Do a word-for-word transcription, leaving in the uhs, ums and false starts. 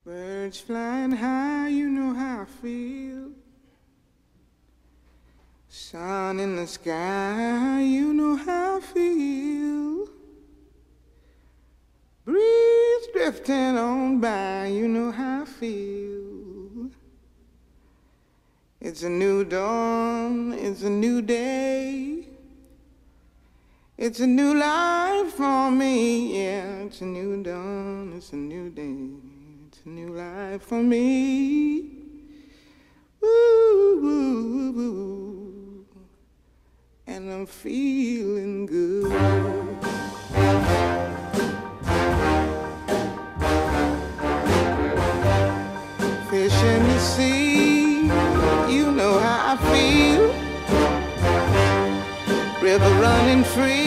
Birds flying high, you know how I feel. Sun in the sky, you know how I feel. Breeze drifting on by, you know how I feel. It's a new dawn, it's a new day. It's a new life for me, yeah. It's a new dawn, it's a new day. It's a new life for me. Woo, woo, woo. And I'm feeling good. Fish in the sea, you know how I feel. River running free.